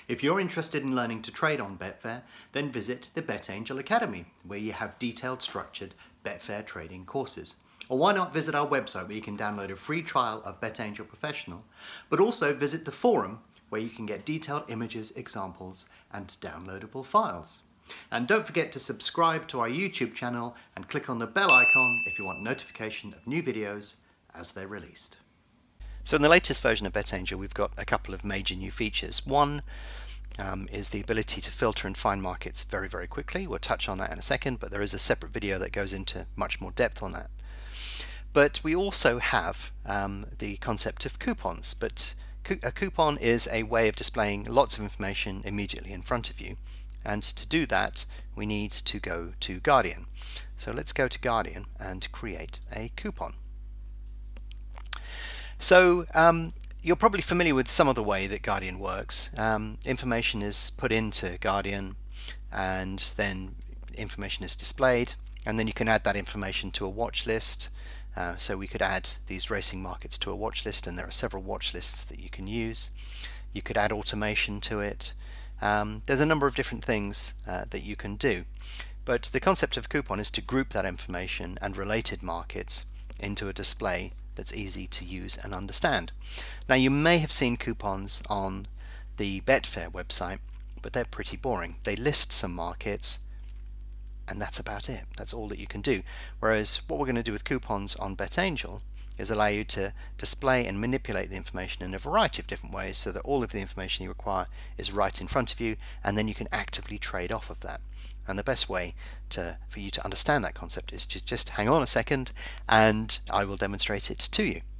If you're interested in learning to trade on Betfair, then visit the BetAngel Academy, where you have detailed, structured Betfair trading courses. Or why not visit our website where you can download a free trial of BetAngel Professional, but also visit the forum where you can get detailed images, examples, and downloadable files. And don't forget to subscribe to our YouTube channel and click on the bell icon if you want notification of new videos as they're released. So in the latest version of BetAngel, we've got a couple of major new features. One is the ability to filter and find markets very, very quickly. We'll touch on that in a second, but there is a separate video that goes into much more depth on that. But we also have the concept of coupons. But a coupon is a way of displaying lots of information immediately in front of you. And to do that, we need to go to Guardian. So let's go to Guardian and create a coupon. So you're probably familiar with some of the way that Guardian works. Information is put into Guardian, and then information is displayed, and then you can add that information to a watch list. So we could add these racing markets to a watch list, and there are several watch lists that you can use. You could add automation to it. There's a number of different things that you can do, but the concept of coupon is to group that information and related markets into a display that's easy to use and understand. Now, you may have seen coupons on the Betfair website, but they're pretty boring. They list some markets and that's about it. That's all that you can do. Whereas what we're going to do with coupons on BetAngel is allow you to display and manipulate the information in a variety of different ways so that all of the information you require is right in front of you, and then you can actively trade off of that. And the best way for you to understand that concept is to just hang on a second and I will demonstrate it to you.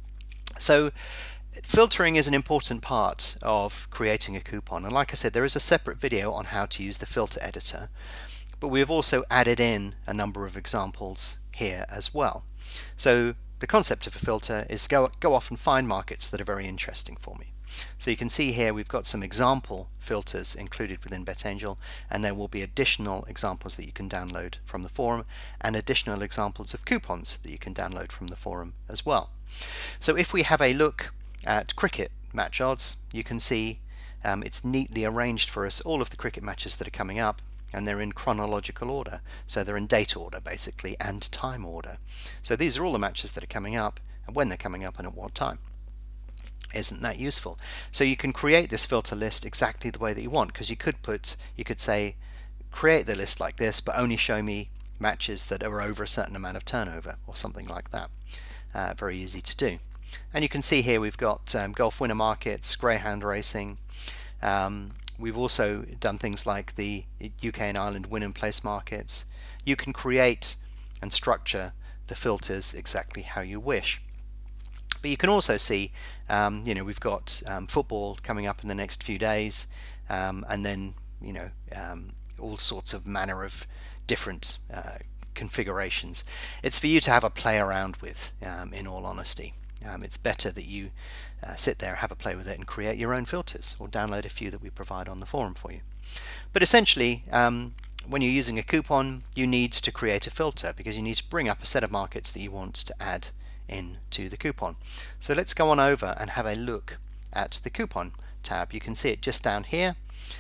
So filtering is an important part of creating a coupon, and like I said, there is a separate video on how to use the filter editor, but we have also added in a number of examples here as well. So the concept of a filter is to go off and find markets that are very interesting for me. So you can see here we've got some example filters included within BetAngel, and there will be additional examples that you can download from the forum and additional examples of coupons that you can download from the forum as well. So if we have a look at cricket match odds, you can see it's neatly arranged for us all of the cricket matches that are coming up, and they're in chronological order. So they're in date order basically and time order. So these are all the matches that are coming up and when they're coming up and at what time. Isn't that useful? So you can create this filter list exactly the way that you want, because you could say create the list like this, but only show me matches that are over a certain amount of turnover or something like that. Very easy to do. And you can see here we've got golf winner markets, greyhound racing. We've also done things like the UK and Ireland win and place markets. You can create and structure the filters exactly how you wish. But you can also see, we've got football coming up in the next few days, and then, all sorts of manner of different configurations. It's for you to have a play around with, in all honesty. It's better that you sit there, have a play with it, and create your own filters, or download a few that we provide on the forum for you. But essentially, when you're using a coupon, you need to create a filter because you need to bring up a set of markets that you want to add into the coupon. So let's go on over and have a look at the coupon tab. You can see it just down here.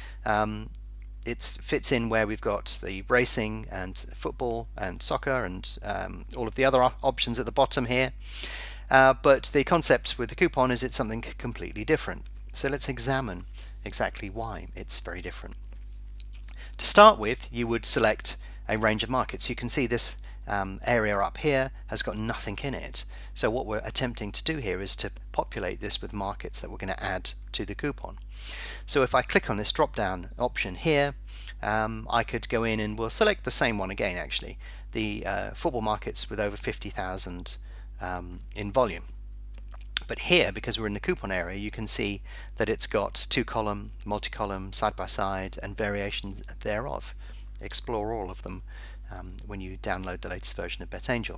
It fits in where we've got the racing and football and soccer and all of the other options at the bottom here. But the concept with the coupon is it's something completely different. So let's examine exactly why it's very different. To start with, you would select a range of markets. You can see this area up here has got nothing in it. So what we're attempting to do here is to populate this with markets that we're going to add to the coupon. So if I click on this drop down option here, I could go in and we'll select the same one again, actually, the football markets with over 50,000 in volume. But here, because we're in the coupon area, you can see that it's got two-column, multi-column, side-by-side, and variations thereof. Explore all of them when you download the latest version of BetAngel.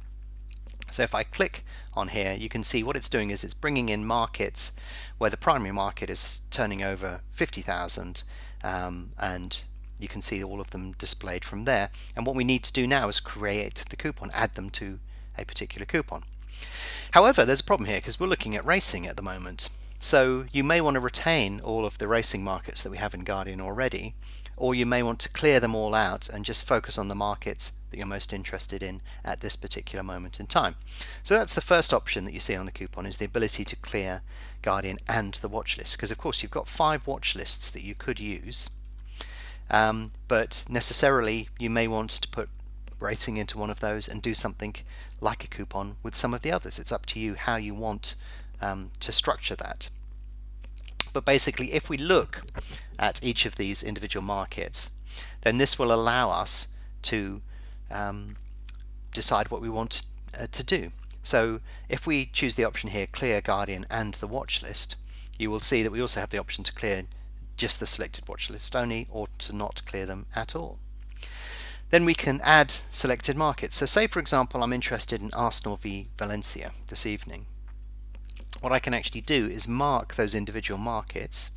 So if I click on here, you can see what it's doing is it's bringing in markets where the primary market is turning over 50,000, and you can see all of them displayed from there. And what we need to do now is create the coupon, add them to a particular coupon. However, there's a problem here because we're looking at racing at the moment, So you may want to retain all of the racing markets that we have in Guardian already, or you may want to clear them all out and just focus on the markets that you're most interested in at this particular moment in time. So that's the first option that you see on the coupon, is the ability to clear Guardian and the watch list, because of course you've got 5 watch lists that you could use, but necessarily you may want to put racing into one of those and do something like a coupon with some of the others. It's up to you how you want to structure that. But basically, if we look at each of these individual markets, then this will allow us to decide what we want to do. So if we choose the option here, clear Guardian and the watch list, you will see that we also have the option to clear just the selected watch list only, or to not clear them at all. Then we can add selected markets. So say for example I'm interested in Arsenal v Valencia this evening. What I can actually do is mark those individual markets,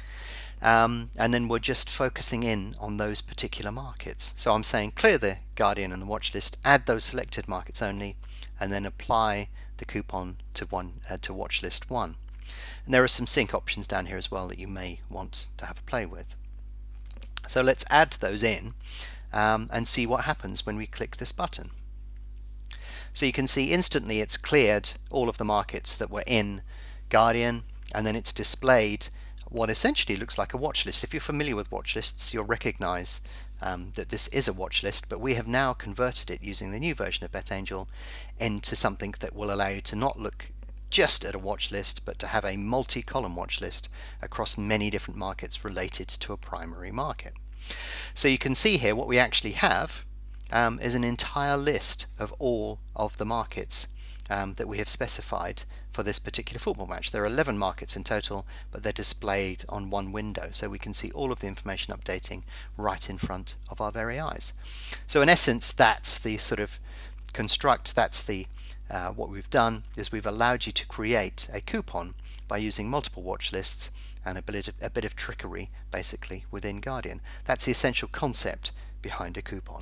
and then we're just focusing in on those particular markets. So I'm saying clear the Guardian and the watch list, add those selected markets only, and then apply the coupon to watch list 1. And there are some sync options down here as well that you may want to have a play with. So let's add those in and see what happens when we click this button. So you can see instantly it's cleared all of the markets that were in Guardian, and then it's displayed what essentially looks like a watch list. If you're familiar with watch lists, you'll recognize that this is a watch list, but we have now converted it using the new version of BetAngel into something that will allow you to not look just at a watch list, but to have a multi-column watch list across many different markets related to a primary market. So you can see here what we actually have is an entire list of all of the markets that we have specified for this particular football match. There are 11 markets in total, but they're displayed on one window, so we can see all of the information updating right in front of our very eyes. So in essence, that's the sort of construct, that's the what we've done, is we've allowed you to create a coupon by using multiple watch lists and a bit of trickery basically within Guardian. That's the essential concept behind a coupon.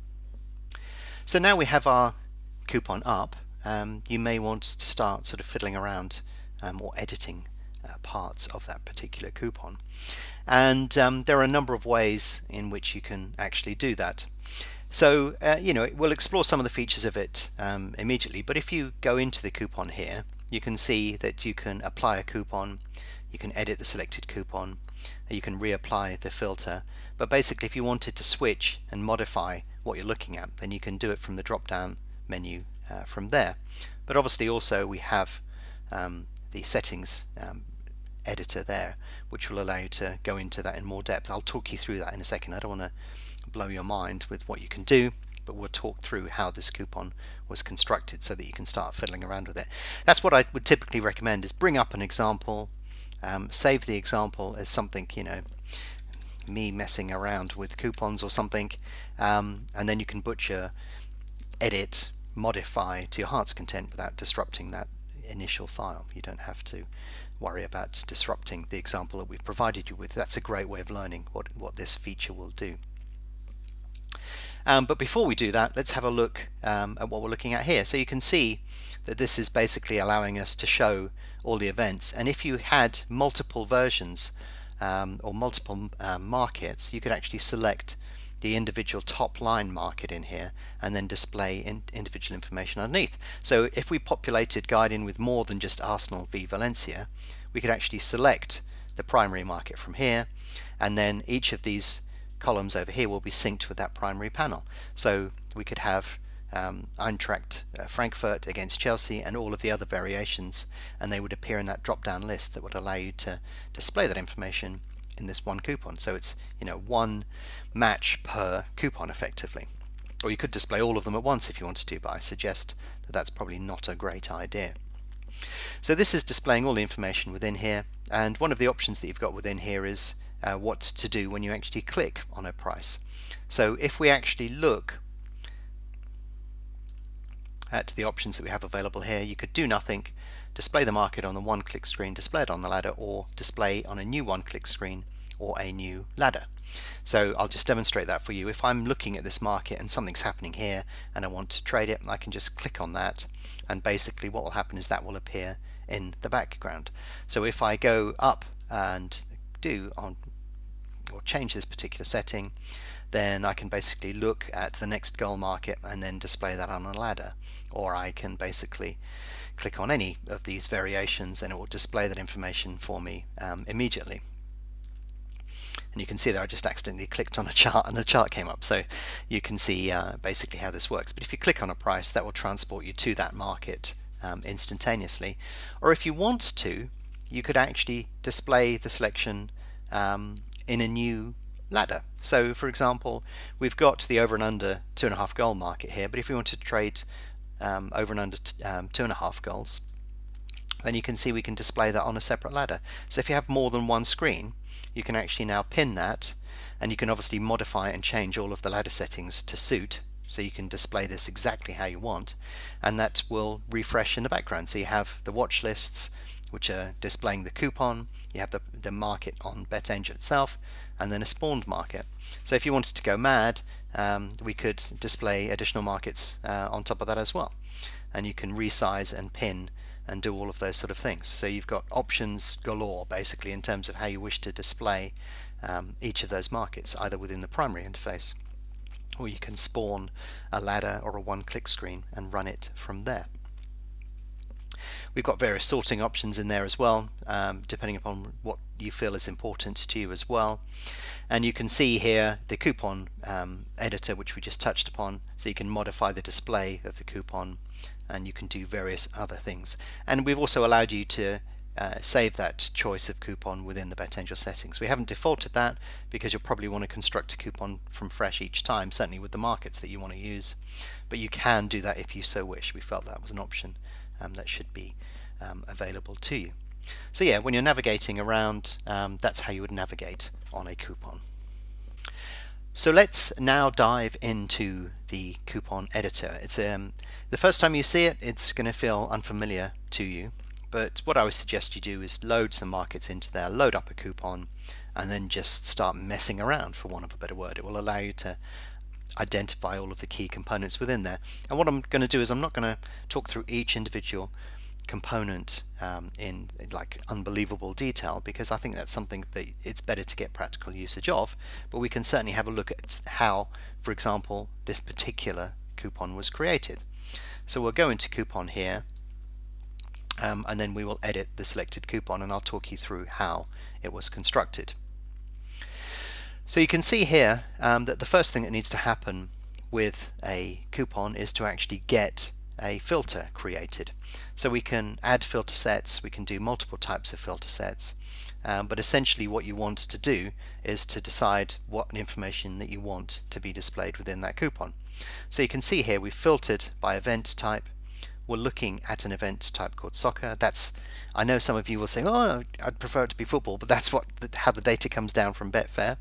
So now we have our coupon up. You may want to start sort of fiddling around or editing parts of that particular coupon, and there are a number of ways in which you can actually do that. So we'll explore some of the features of it immediately, but if you go into the coupon here, you can see that you can apply a coupon, you can edit the selected coupon, you can reapply the filter, but basically if you wanted to switch and modify what you're looking at, then you can do it from the drop down menu from there. But obviously also we have the settings editor there, which will allow you to go into that in more depth. I'll talk you through that in a second. I don't want to blow your mind with what you can do, but we'll talk through how this coupon was constructed so that you can start fiddling around with it. That's what I would typically recommend, is bring up an example, save the example as something, me messing around with coupons or something, and then you can butcher, edit, modify to your heart's content without disrupting that initial file. You don't have to worry about disrupting the example that we've provided you with. That's a great way of learning what this feature will do. But before we do that, let's have a look at what we're looking at here. So you can see that this is basically allowing us to show all the events, and if you had multiple versions or multiple markets, you could actually select the individual top line market in here and then display individual information underneath. So if we populated Guardian with more than just Arsenal v Valencia, we could actually select the primary market from here, and then each of these columns over here will be synced with that primary panel. So we could have Eintracht Frankfurt against Chelsea and all of the other variations, and they would appear in that drop down list that would allow you to display that information in this one coupon. So it's one match per coupon effectively, or you could display all of them at once if you wanted to, but I suggest that that's probably not a great idea. So this is displaying all the information within here, and one of the options that you've got within here is what to do when you actually click on a price. So if we actually look at the options that we have available here, you could do nothing, display the market on the one-click screen, display it on the ladder, or display on a new one-click screen or a new ladder. So I'll just demonstrate that for you. If I'm looking at this market and something's happening here and I want to trade it, I can just click on that, and basically what will happen is that will appear in the background. So if I go up and or change this particular setting, then I can basically look at the next goal market and then display that on a ladder. Or I can basically click on any of these variations and it will display that information for me immediately. And you can see that I just accidentally clicked on a chart and the chart came up, so you can see basically how this works. But if you click on a price, that will transport you to that market instantaneously. Or if you want to, you could actually display the selection in a new ladder. So for example, we've got the over and under 2.5 goal market here, but if we want to trade over and under 2.5 goals, then you can see we can display that on a separate ladder. So if you have more than one screen, you can actually now pin that, and you can obviously modify and change all of the ladder settings to suit, so you can display this exactly how you want, and that will refresh in the background. So you have the watch lists which are displaying the coupon, you have the market on BetAngel itself, and then a spawned market. So if you wanted to go mad, we could display additional markets on top of that as well, and you can resize and pin and do all of those sort of things. So you've got options galore basically in terms of how you wish to display each of those markets, either within the primary interface, or you can spawn a ladder or a one-click screen and run it from there. We've got various sorting options in there as well, depending upon what you feel is important to you as well. And you can see here the coupon editor, which we just touched upon, so you can modify the display of the coupon and you can do various other things. And we've also allowed you to save that choice of coupon within the BetAngel settings. We haven't defaulted that because you'll probably want to construct a coupon from fresh each time, certainly with the markets that you want to use, but you can do that if you so wish. We felt that was an option that should be available to you. So yeah, when you're navigating around, that's how you would navigate on a coupon. So let's now dive into the coupon editor. It's the first time you see it, it's going to feel unfamiliar to you, but what I would suggest you do is load some markets into there, load up a coupon, and then just start messing around, for want of a better word. It will allow you to identify all of the key components within there. And what I'm going to do is I'm not going to talk through each individual component in like unbelievable detail, because I think that's something that it's better to get practical usage of, but we can certainly have a look at how, for example, this particular coupon was created. So we'll go into coupon here, and then we will edit the selected coupon, and I'll talk you through how it was constructed. So you can see here that the first thing that needs to happen with a coupon is to actually get a filter created. So we can add filter sets, we can do multiple types of filter sets, but essentially what you want to do is to decide what information that you want to be displayed within that coupon. So you can see here we've filtered by event type. We're looking at an event type called soccer. That's, I know some of you will say, oh, I'd prefer it to be football, but that's how the data comes down from Betfair.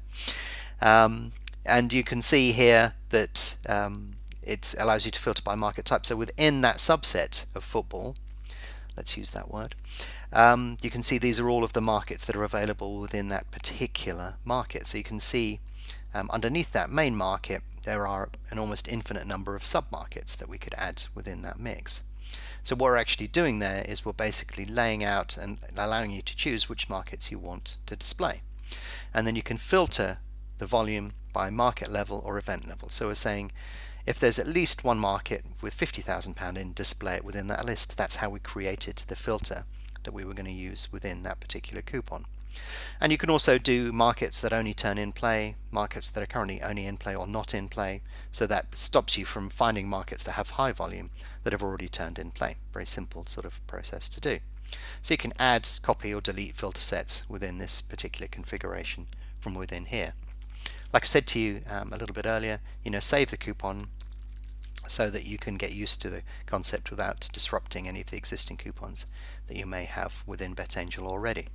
And you can see here that it allows you to filter by market type. So within that subset of football, let's use that word, you can see these are all of the markets that are available within that particular market. So you can see underneath that main market there are an almost infinite number of sub-markets that we could add within that mix. So what we're actually doing there is we're basically laying out and allowing you to choose which markets you want to display. And then you can filter the volume by market level or event level. So we're saying if there's at least one market with £50,000 in, display it within that list. That's how we created the filter that we were going to use within that particular coupon. And you can also do markets that only turn in play, markets that are currently only in play or not in play, so that stops you from finding markets that have high volume that have already turned in play. Very simple sort of process to do. So you can add, copy or delete filter sets within this particular configuration from within here. Like I said to you a little bit earlier, save the coupon so that you can get used to the concept without disrupting any of the existing coupons that you may have within BetAngel already.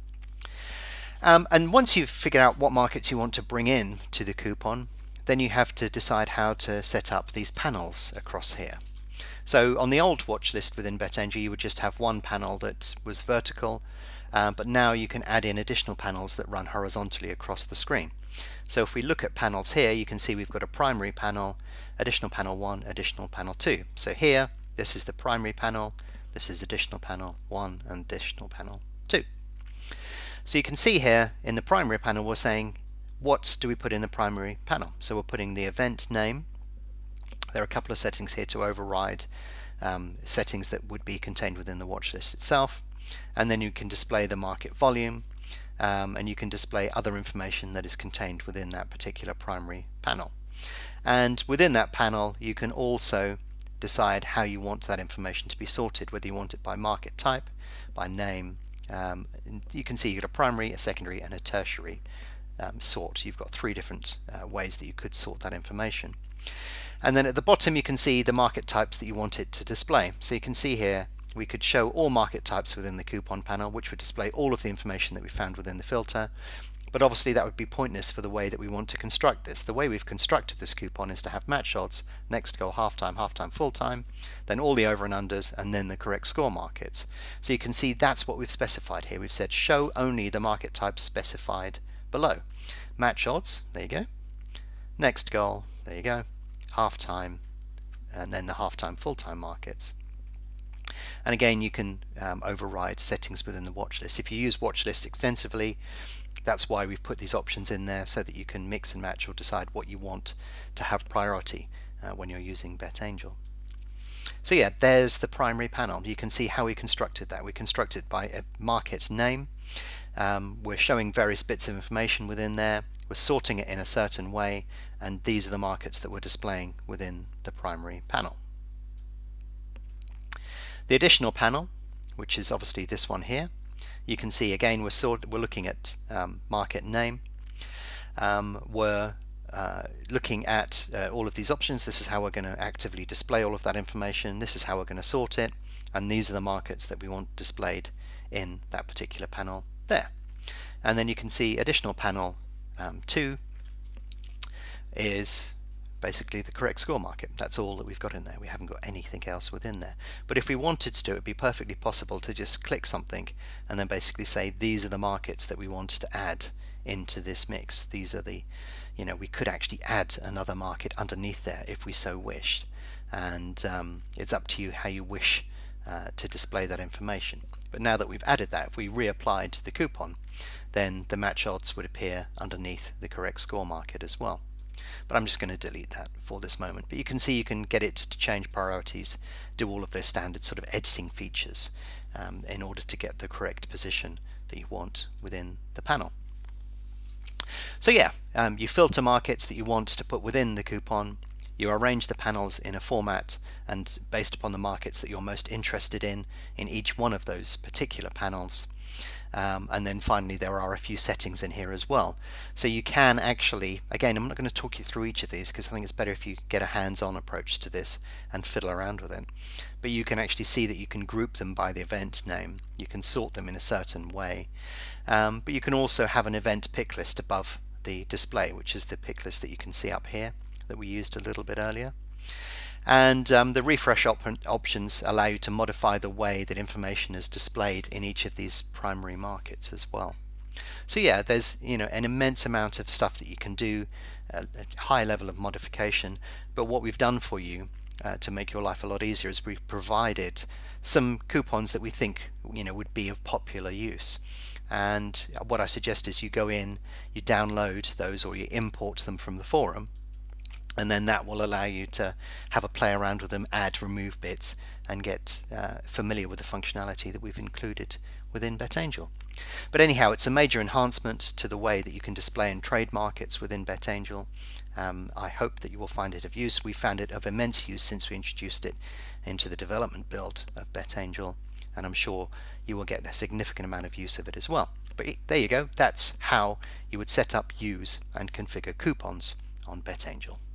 And once you've figured out what markets you want to bring in to the coupon, then you have to decide how to set up these panels across here. So on the old watch list within BetAngel you would just have one panel that was vertical, but now you can add in additional panels that run horizontally across the screen. So if we look at panels here, you can see we've got a primary panel, additional panel 1, additional panel 2. So here, this is the primary panel, This is additional panel 1 and additional panel 2. So you can see here in the primary panel we're saying what do we put in the primary panel. So we're putting the event name. There are a couple of settings here to override settings that would be contained within the watch list itself, and then you can display the market volume, and you can display other information that is contained within that particular primary panel. And within that panel you can also decide how you want that information to be sorted, whether you want it by market type, by name. You can see you've got a primary, a secondary and a tertiary sort. You've got 3 different ways that you could sort that information. And then at the bottom you can see the market types that you want it to display. So you can see here we could show all market types within the coupon panel, which would display all of the information that we found within the filter. But obviously that would be pointless for the way that we want to construct this. The way we've constructed this coupon is to have match odds, next goal, half-time, half-time, full-time, then all the over and unders, and then the correct score markets. So you can see that's what we've specified here. We've said show only the market types specified below. Match odds, there you go. Next goal, there you go. Half-time, and then the half-time, full-time markets. And again, you can override settings within the watch list. If you use watch list extensively, that's why we've put these options in there, so that you can mix and match or decide what you want to have priority when you're using BetAngel. So yeah, there's the primary panel. You can see how we constructed that. We constructed by a market name. We're showing various bits of information within there. We're sorting it in a certain way, and these are the markets that we're displaying within the primary panel. The additional panel, which is obviously this one here, you can see again we're looking at market name. We're looking at all of these options. This is how we're going to actively display all of that information. This is how we're going to sort it, and these are the markets that we want displayed in that particular panel there. And then you can see additional panel 2 is basically the correct score market. That's all that we've got in there. We haven't got anything else within there. But if we wanted to, it would be perfectly possible to just click something and then basically say these are the markets that we want to add into this mix. These are the, we could actually add another market underneath there if we so wished. And it's up to you how you wish to display that information. But now that we've added that, if we reapplied the coupon, then the match odds would appear underneath the correct score market as well. But I'm just going to delete that for this moment. But you can see you can get it to change priorities, do all of those standard sort of editing features in order to get the correct position that you want within the panel. So yeah, you filter markets that you want to put within the coupon. You arrange the panels in a format and based upon the markets that you're most interested in each one of those particular panels. And then finally there are a few settings in here as well. So you can actually, again, I'm not going to talk you through each of these because I think it's better if you get a hands-on approach to this and fiddle around with it. But you can actually see that you can group them by the event name. You can sort them in a certain way. But you can also have an event pick list above the display, which is the pick list that you can see up here that we used a little bit earlier. And the refresh options allow you to modify the way that information is displayed in each of these primary markets as well. So yeah, there's an immense amount of stuff that you can do, a high level of modification. But what we've done for you to make your life a lot easier is we've provided some coupons that we think would be of popular use. And what I suggest is you go in, you download those or you import them from the forum, and then that will allow you to have a play around with them, add, remove bits, and get familiar with the functionality that we've included within BetAngel. But anyhow, it's a major enhancement to the way that you can display and trade markets within BetAngel. I hope that you will find it of use. We found it of immense use since we introduced it into the development build of BetAngel, and I'm sure you will get a significant amount of use of it as well. But there you go, that's how you would set up, use, and configure coupons on BetAngel.